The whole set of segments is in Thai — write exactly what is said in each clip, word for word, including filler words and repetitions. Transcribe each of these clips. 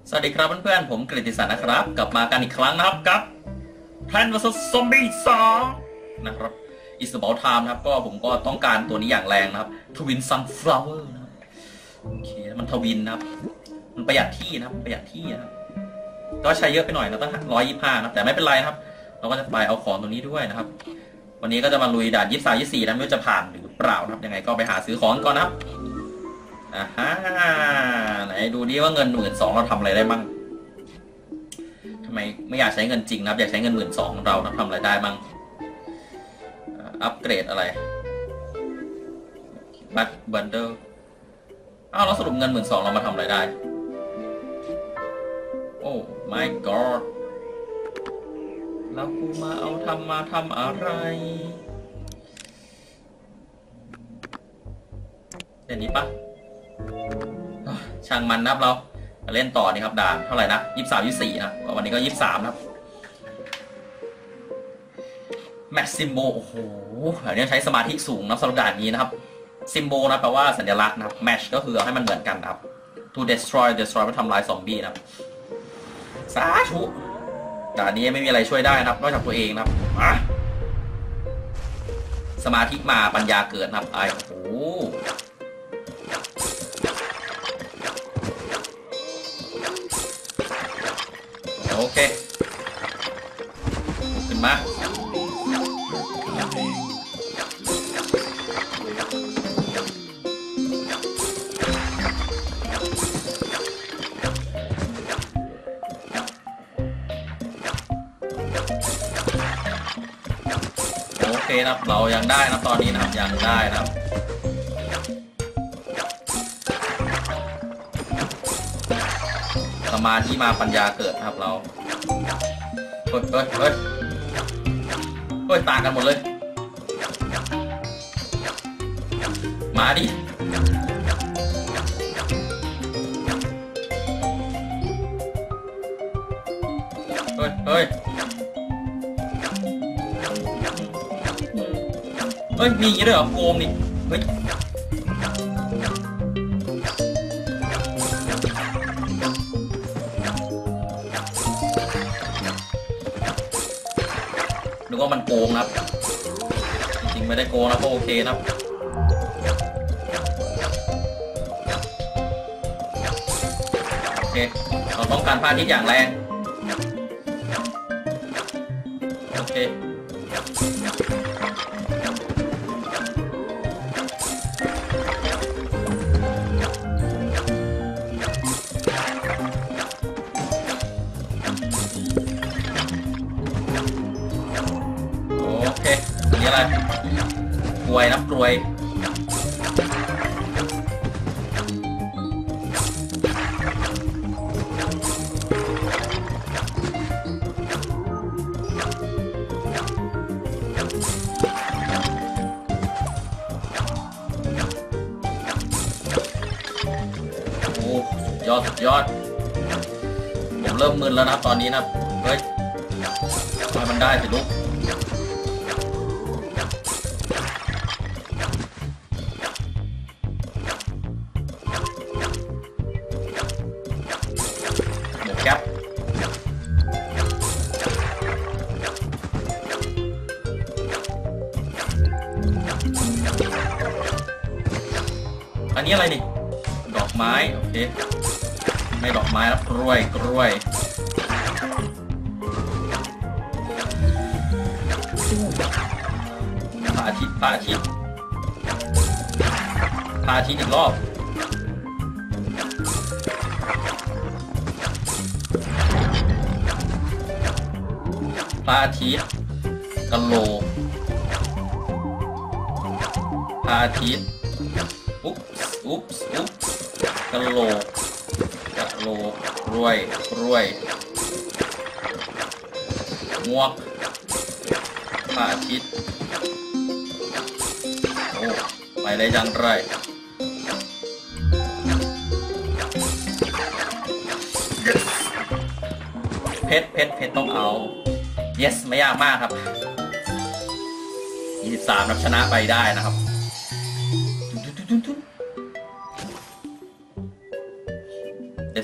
สวัสดีครับเพื่อนๆผมกฤติศักดิ์นะครับกลับมากันอีกครั้งนะครับกับ Plants วี เอส Zombies สองนะครับ It's about time นะครับก็ผมก็ต้องการตัวนี้อย่างแรงนะครับ Twin Sunflower นะครับโอเคมันทวินนะครับมันประหยัดที่นะครับประหยัดที่นะครับก็ใช้เยอะไปหน่อยนะตั้งร้อยยี่สิบห้านะแต่ไม่เป็นไรนะครับเราก็จะไปเอาของตัวนี้ด้วยนะครับวันนี้ก็จะมาลุยด่านยี่สิบสามยี่สิบสี่นะไม่รู้จะผ่านหรือเปล่านะครับยังไงก็ไปหาซื้อของก่อนนะครับอ่าฮะไหนดูดิว่าเงินหมื่นสองเราทำอะไรได้บ้างทำไมไม่อยากใช้เงินจริงนะครับอยากใช้เงินหมื่นสองเราทำอะไรได้บ้างอัปเกรดอะไรบัตบันเดิลอ้าวแล้วสรุปเงินหมื่นสองเรามาทำอะไรได้โอ้ my god แล้วกูมาเอาทำมาทำอะไรเดี๋ยวนี้ปะช่างมันนะครับเราเล่นต่อนี่ครับด่านเท่าไหร่นะยี่สิบสามยี่สิบสี่นะวันนี้ก็ยี่สิบสามนะครับแม็กซิโมโอ้โหเดี๋ยวนี้ใช้สมาธิสูงนะสำหรับด่านนี้นะครับซิมโบนะแปลว่าสัญลักษณ์นะครับแมชก็คือให้มันเหมือนกันนะครับ to destroy destroy มันทำลายซอมบี้นะครับสาธุด่านนี้ไม่มีอะไรช่วยได้นะครับนอกจากตัวเองนะครับมาสมาธิมาปัญญาเกิดนะครับไอ้โอ้โอเคขึ้นมาโอเคนะครับเรายังได้นะตอนนี้นะครับยังได้นะครับสมาธิมาปัญญาเกิดนะครับเราเฮ้ยเฮ้ยเฮ้ยเฮ้ยต่างกันหมดเลยมาดิเฮ้ยเฮ้ยเฮ้ยมีอย่างนี้ด้วยเหรอโกงนี่เฮ้ยนึกว่ามันโกงนะครับจริงไม่ได้โกงนะก็โอเคนะครับโอเคเราต้องการพาทิศอย่างแรงโอเคนี่อะไรกลวยนะกลวยโอ้สุดยอดสุดยอดผมเริ่มมึนแล้วนะตอนนี้นะเฮ้ยทำไมมันได้สิลูกครับอันนี้อะไรนี่ดอกไม้โอเคไม่ดอกไม้แล้วกล้วยกล้วยพระอาทิตย์พระอาทิตย์พระอาทิตย์อีกรอบพระอาทิตย์กะโหลกพระอาทิตย์อุ๊บอุ๊บอุ๊บกะโหลกกะโหลกกล้วยกล้วยงวกพระอาทิตย์โอ้ไปได้จังไรเพชรเพชรเพชรต้องเอาyes ไม่ยากมากครับยี่สิบสามนับชนะไปได้นะครับ ด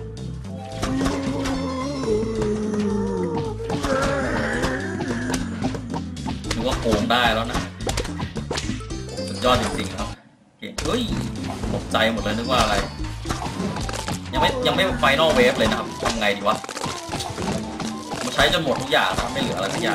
นึกว่าโกงได้แล้วนะสุดยอดจริงๆครับเฮ้ยตกใจหมดเลยนึกว่าอะไรยังยังไม่ยังไม่ไฟนอลเวฟเลยนะครับทำไงดีวะมาใช้จนหมดทุกอย่างนะครับไม่เหลืออะไรทุกอย่าง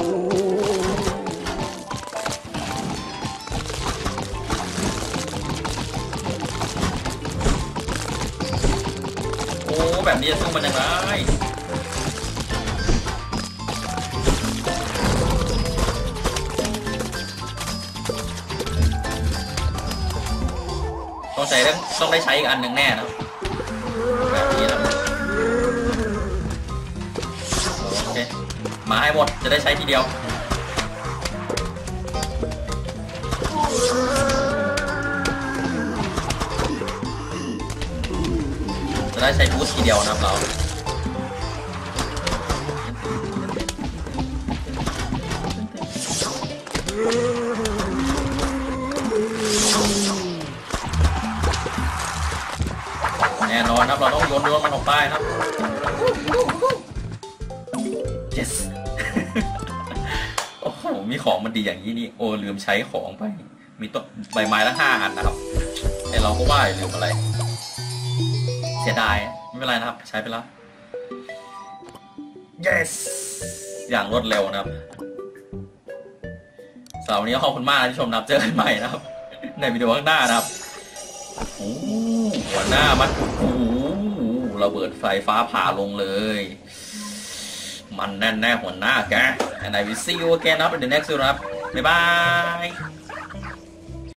โอ้แบบนี้จะสู้มันยังไงต้องใช้ต้องได้ใช้อีกอันหนึ่งแน่นะแบบนี้นะโอเคมาให้หมดจะได้ใช้ทีเดียวจะได้ใช้บูสต์ทีเดียวนะครับเราแน่นอนครับเราต้องโยนโยนมันออกไปครับ yes โอ้โหมีของมันดีอย่างนี้นี่โอ้ลืมใช้ของไปมีต้นใบไม้ละห้าอันนะครับแต่เราก็ว่าลืมอะไรเสียดายไม่เป็นไรนะครับใช้ไปแล้ว yes อย่างรวดเร็วนะครับสำหรับวันนี้ขอบคุณมากที่ชมนะครับเจอกันใหม่นะครับในวิดีโอข้างหน้านะครับโอ้หัวหน้ามันโอ้ระเบิดไฟฟ้าผ่าลงเลยมันแน่นแน่หัวหน้าแก and I will see you again นะครับ in the next video นะครับบ๊ายบาย